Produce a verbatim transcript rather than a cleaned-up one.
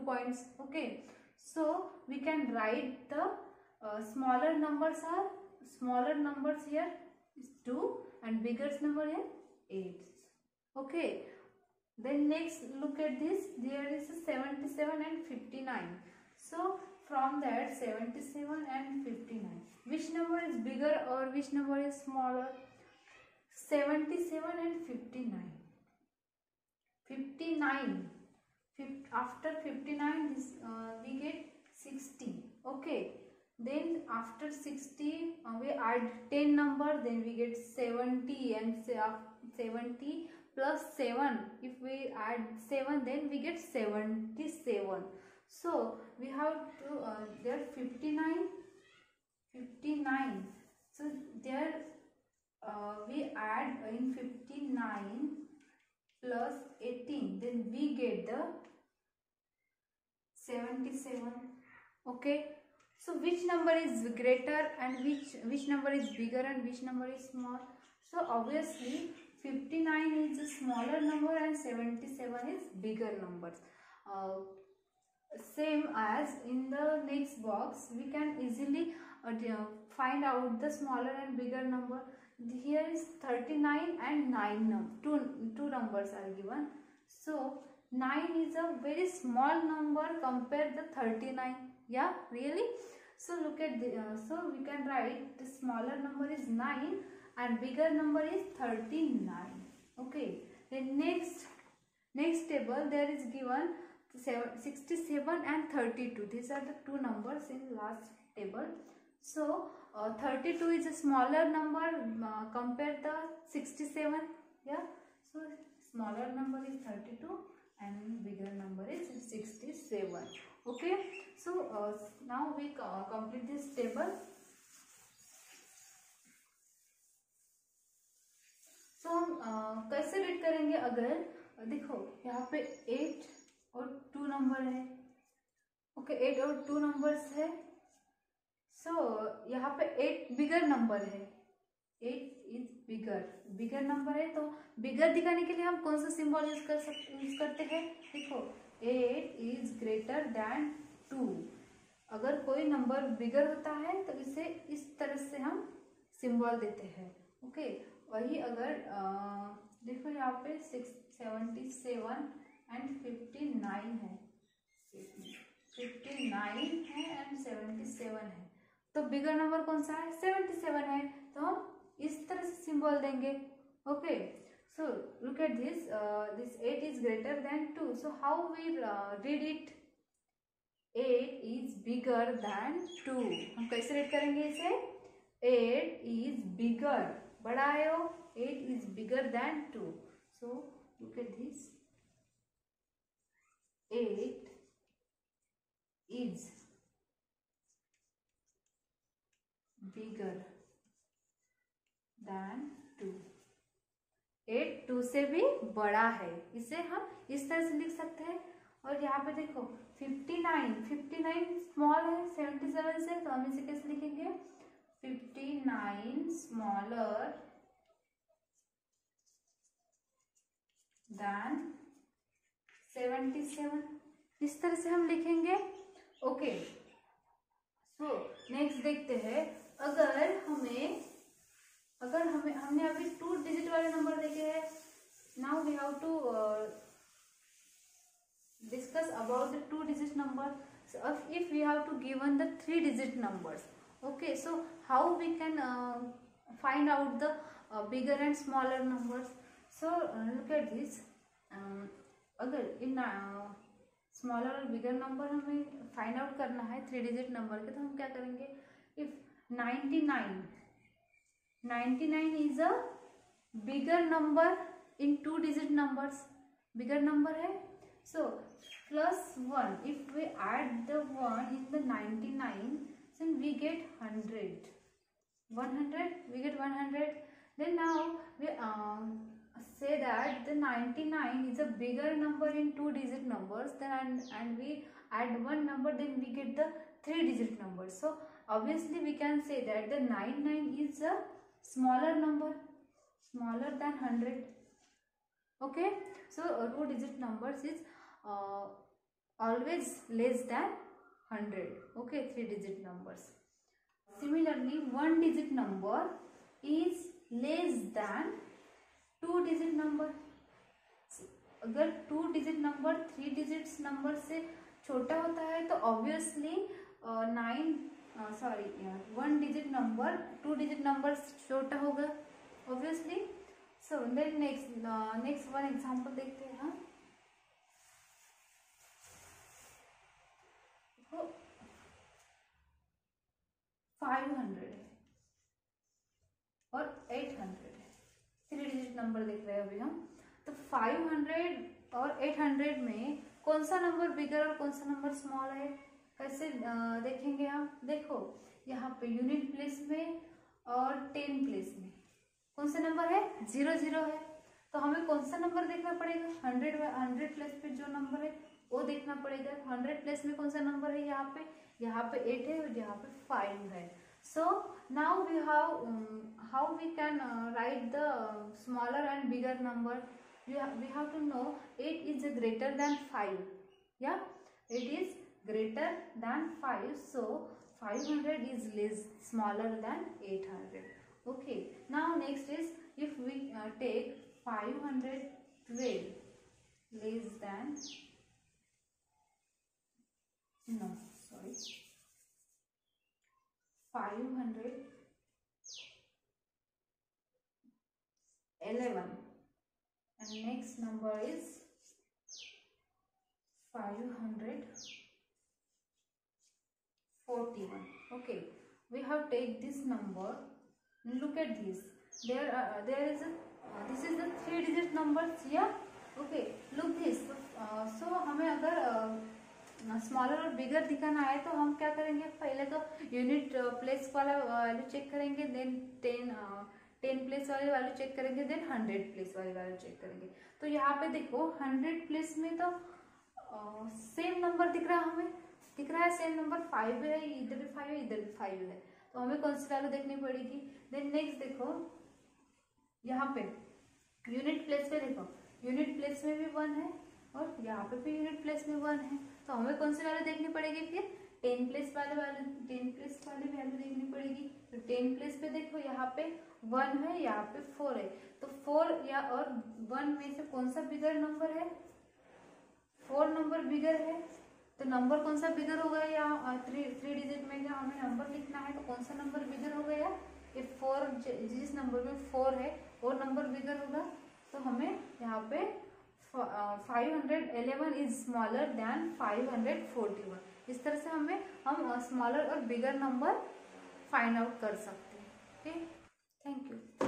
points. Okay, so we can write the uh, smaller numbers are smaller numbers here is two and bigger number here eight. Okay, then next look at this. There is a seventy-seven and fifty-nine. So from that seventy-seven and fifty-nine, which number is bigger or which number is smaller? seventy-seven and fifty-nine. fifty-nine. After fifty-nine, this uh, we get sixty. Okay. Then after sixty, uh, we add ten number. Then we get seventy, and seventy plus seven. If we add seven, then we get seventy-seven. So we have to uh, there fifty-nine, fifty-nine. So there uh, we add in fifty-nine plus eighteen, then we get the seventy-seven. Okay, so which number is greater and which which number is bigger and which number is small? So obviously fifty-nine is a smaller number and seventy-seven is bigger numbers. Uh, same as in the next box, we can easily uh, find out the smaller and bigger number. Here is thirty-nine and nine, num two, two numbers are given. So nine is a very small number compared to thirty-nine. Yeah, really? So look at the, uh, so we can write the smaller number is nine and bigger number is thirty-nine. Okay, then next, next table there is given sixty-seven and thirty-two. These are the two numbers in last table. So uh, thirty-two is a smaller number uh, compared to sixty-seven. Yeah, so smaller number is thirty-two and bigger number is sixty-seven. Okay, so uh, now we uh, complete this table. So हम uh, कैसे read करेंगे? अगर देखो यहाँ पे eight और two number है. Okay, eight और टू नंबर्स है. सो so, यहाँ पे एट बिगर नंबर है. Eight is bigger bigger number है, तो बिगर दिखाने के लिए हम कौन सा सिंबल यूज कर सकते यूज करते हैं? देखो, eight is greater than two. अगर कोई नंबर बिगर होता है तो इसे इस तरह से हम सिंबल देते हैं. ओके, वही अगर आ, देखो यहाँ पे six seventy seven and fifty nine है, फिफ्टी नाइन है एंड सेवेंटी सेवन है, तो बिगर नंबर कौन सा है? सेवेंटी सेवन है, तो हम इस तरह से सिंबल देंगे. Okay, so look at this, this eight is greater than two. So how we read it? Eight is bigger than two. हम कैसे रीड करेंगे इसे? एट इज बिगर, बड़ा है वो. Eight is bigger than two. So look at this, eight is bigger than two. Eight two से भी बड़ा है, इसे हम इस तरह से लिख सकते हैं. और यहाँ पे देखो fifty nine, fifty nine small है सेवेंटी सेवन से, तो हम इसे कैसे लिखेंगे? Fifty nine smaller than seventy seven. इस तरह से हम लिखेंगे. ओके, सो नेक्स्ट देखते हैं. अगर हमें अगर हमें हमने अभी टू डिजिट वाले नंबर देखे हैं. Now we have to discuss about the two digit number. So if we have to given the three digit numbers, okay, so how we can uh, find out the uh, bigger and smaller numbers? So uh, look at this. um, अगर इन smaller और bigger number हमें find out करना है three digit number के, तो हम क्या करेंगे? If ninety nine ninety nine is a bigger number in two digit numbers, bigger number है. So plus one, if we add the one in the ninety-nine, then we get one hundred. one hundred, we get one hundred. Then now we um, say that the ninety-nine is a bigger number in two digit numbers, then and, and we add one number, then we get the three digit number. So obviously we can say that the ninety-nine is a smaller number, smaller than one hundred. Okay, so uh, two digit numbers is uh, always less than one hundred. Okay, three digit numbers. Similarly, one digit number is less than two digit number. अगर two digit number three digits number से छोटा होता है तो obviously nine sorry one digit number two digit number से छोटा होगा obviously. So then next next one example देखते हैं. हाँ, फाइव हंड्रेड है और एट हंड्रेड है. थ्री डिजिट नंबर देख रहे हैं अभी हम. तो फाइव हंड्रेड और एट हंड्रेड में कौन सा नंबर बिगर और कौन सा नंबर स्मॉल है, कैसे देखेंगे हम. देखो यहाँ पे यूनिट प्लेस में और टेन प्लेस में कौन सा नंबर है, जीरो जीरो है. तो हमें कौन सा नंबर देखना पड़ेगा, हंड्रेड हंड्रेड प्लेस पे जो नंबर है वो देखना पड़ेगा. हंड्रेड प्लेस में कौन सा नंबर है, यहाँ पे यहाँ पे एट है और यहाँ पे फाइव है. So now we have um, how we can uh, write the uh, smaller and bigger number. We have, we have to know eight is greater than five. Yeah, it is greater than five. So five hundred is less smaller than eight hundred. Okay. Now next is if we uh, take five hundred twelve less than no sorry. five hundred eleven and next number is five hundred forty-one. Okay, we have take this number. Look at this. There uh, there is a uh, this is the three digit numbers here. Okay, look this. Uh, so हमें अगर uh, smaller और बिगर दिखाना है तो हम क्या करेंगे, पहले तो यूनिट प्लेस वाला वैल्यू चेक करेंगे, देन टेन टेन प्लेस वाले वैल्यू चेक करेंगे, देन हंड्रेड प्लेस वाले वैल्यू चेक करेंगे. तो यहाँ पे देखो हंड्रेड प्लेस में तो सेम नंबर दिख रहा है, हमें दिख रहा है सेम नंबर फाइव है, इधर भी फाइव है इधर भी फाइव है. तो हमें कौन सी वैल्यू देखनी पड़ेगी. देन नेक्स्ट देखो यहाँ पे यूनिट प्लेस पे देखो, यूनिट प्लेस में भी वन है और यहाँ पे भी यूनिट प्लेस में वन है. तो हमें कौन सी वैल्यू देखनी पड़ेगी, फिर टेन प्लेस वाले वैल्यू टेन प्लेस वाली वैल्यू देखनी पड़ेगी. तो टेन प्लेस पे देखो यहाँ पे वन है, यहाँ पे फोर है. तो फोर या और वन में से कौन सा बिगर नंबर है, फोर नंबर बिगर है. तो नंबर कौन सा बिगर हो गया, या थ्री थ्री डिजिट में जब हमें नंबर लिखना है तो कौन सा नंबर बिगर हो गया. इफ फोर जिस नंबर में फोर है वो नंबर बिगर होगा. तो हमें यहाँ पे five hundred eleven is smaller than five hundred forty one. इस तरह से हमें हम स्मॉलर और बिगर नंबर फाइंड आउट कर सकते हैं. Okay, thank you.